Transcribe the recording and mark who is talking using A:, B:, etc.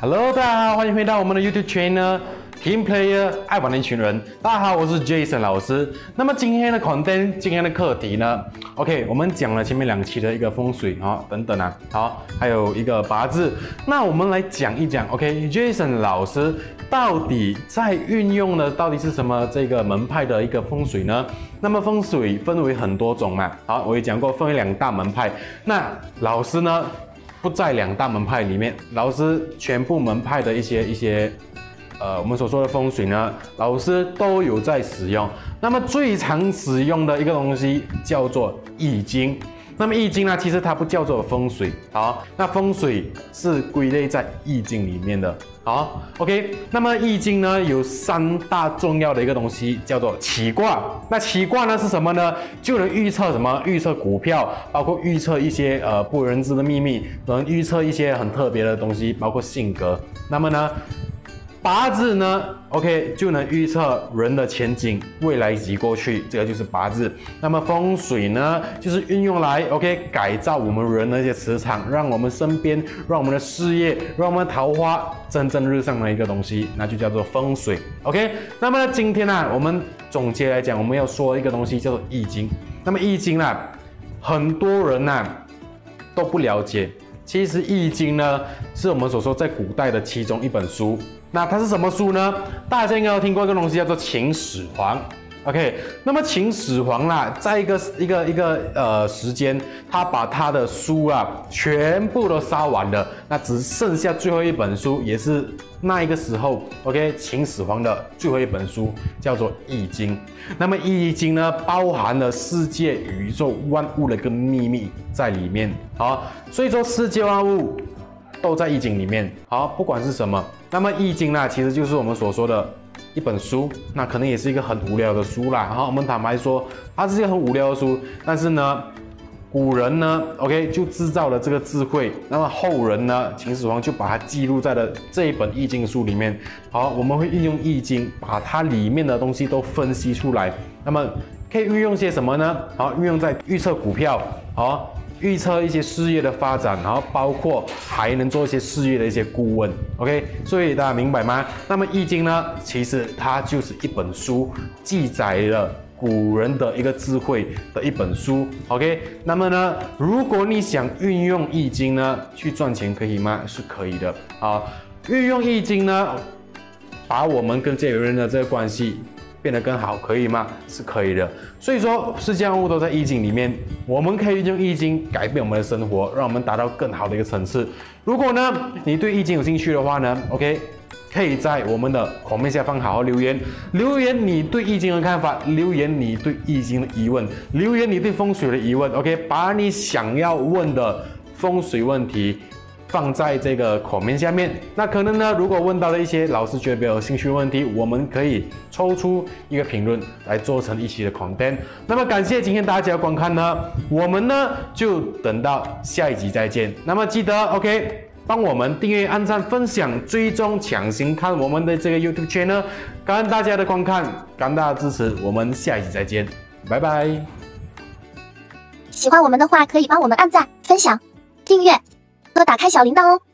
A: Hello， 大家好，欢迎回到我们的 YouTube channel Team Player 爱玩的一群人。大家好，我是 Jason 老师。那么今天的 content， 今天的课题呢 ？OK， 我们讲了前面2期的一个风水等等啊，好，还有一个八字。那我们来讲一讲 ，OK，Jason 老师到底在运用的到底是什么这个门派的一个风水呢？那么风水分为很多种嘛，好，我也讲过分为2大门派。那老师呢不在2大门派里面，老师全部门派的一些我们所说的风水呢，老师都有在使用。那么最常使用的一个东西叫做易经。那么易经呢，其实它不叫做风水，好，那风水是归类在易经里面的，好 ，OK。那么易经呢有3大重要的一个东西，叫做起卦。那起卦呢是什么呢？就能预测什么？预测股票，包括预测一些不为人知的秘密，能预测一些很特别的东西，包括性格。那么呢？八字呢 ，OK， 就能预测人的前景、未来及过去，这个就是八字。那么风水呢，就是运用来 OK 改造我们人的一些磁场，让我们身边、让我们的事业、让我们的桃花蒸蒸日上的一个东西，那就叫做风水。OK， 那么今天呢，我们总结来讲，我们要说一个东西叫做易经。那么易经呢，很多人呢都不了解。其实易经呢，是我们所说在古代的其中一本书。那它是什么书呢？大家应该有听过一个东西叫做秦始皇。OK， 那么秦始皇啦，在一个时间，他把他的书全部都烧完了，那只剩下最后一本书，也是那一个时候 ，OK， 秦始皇的最后一本书叫做《易经》。那么《易经》呢，包含了世界、宇宙万物的一个秘密在里面。好，所以说世界万物都在《易经》里面。好，不管是什么，那么《易经》呢，其实就是我们所说的一本书，那可能也是一个很无聊的书啦。好，我们坦白说，它是一个很无聊的书，但是呢，古人呢 ，OK， 就制造了这个智慧，那么后人呢，秦始皇就把它记录在了这一本《易经》书里面。好，我们会运用《易经》，把它里面的东西都分析出来。那么可以运用些什么呢？好，运用在预测股票，好。预测一些事业的发展，然后包括还能做一些事业的一些顾问 ，OK， 所以大家明白吗？那么易经呢，其实它就是一本书，记载了古人的一个智慧的一本书 ，OK。那么呢，如果你想运用易经呢去赚钱，可以吗？是可以的啊。运用易经呢，把我们跟这个人的这个关系变得更好，可以吗？是可以的。所以说，世界万物都在易经里面，我们可以用易经改变我们的生活，让我们达到更好的一个层次。如果呢，你对易经有兴趣的话呢 ，OK， 可以在我们的comment下方好好留言，留言你对易经的看法，留言你对易经的疑问，留言你对风水的疑问 ，OK， 把你想要问的风水问题放在这个comment下面，那可能呢，如果问到了一些老师觉得比较有兴趣的问题，我们可以抽出一个评论来做成一期的 content。那么感谢今天大家的观看呢，我们呢就等到下一集再见。那么记得 OK， 帮我们订阅、按赞、分享、追踪、强行看我们的这个 YouTube channel。感恩大家的观看，感恩大家的支持，我们下一集再见，拜拜。
B: 喜欢我们的话，可以帮我们按赞、分享、订阅和打开小铃铛哦。